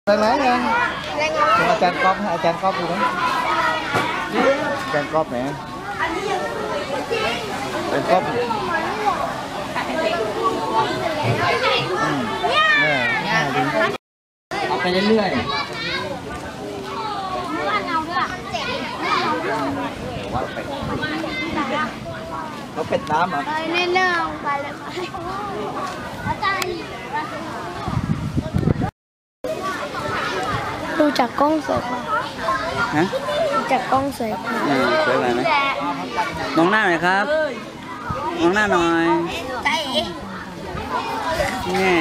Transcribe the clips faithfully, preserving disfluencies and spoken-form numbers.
ไหนยังอาจารย์ก๊อฟอาจารย์ก๊อฟดูไหมอาจารย์ก๊อฟไหนเป็นก๊อฟเอาไปเรื่อยๆว่าเป็ดเขาเป็ดน้ำเหรอเน่นๆไปเลยดูจากกล้องสวยฮะดูจากกล้องสวยสวยไหมมองหน้าหน่อยครับมองหน้าหน่อยแง่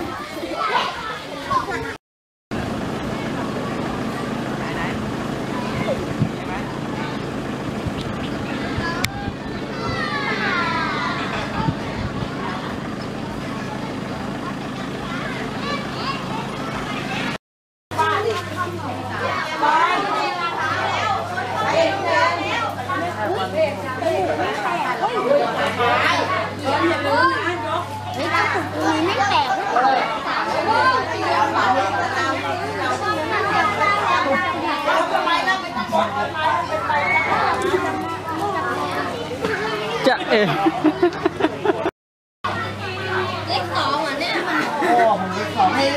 จะเอ๋เลขสองอ่ะเนี่ยโอ้ผมเลขสองให้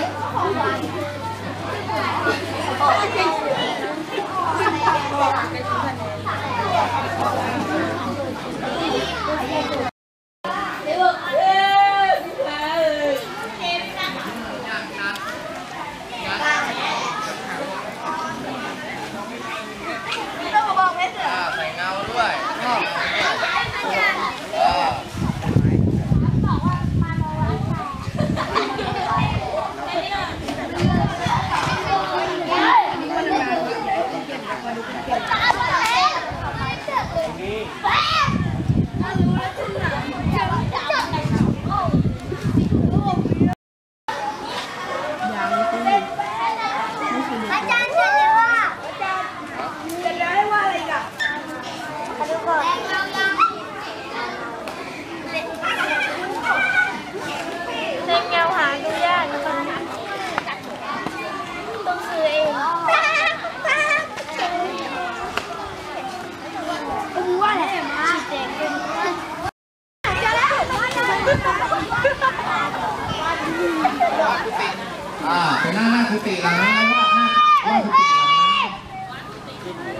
อ่าเป็นหน้าหน้าคือตีแล้วนะว่าหน้าว่าคือตีแล้วนะ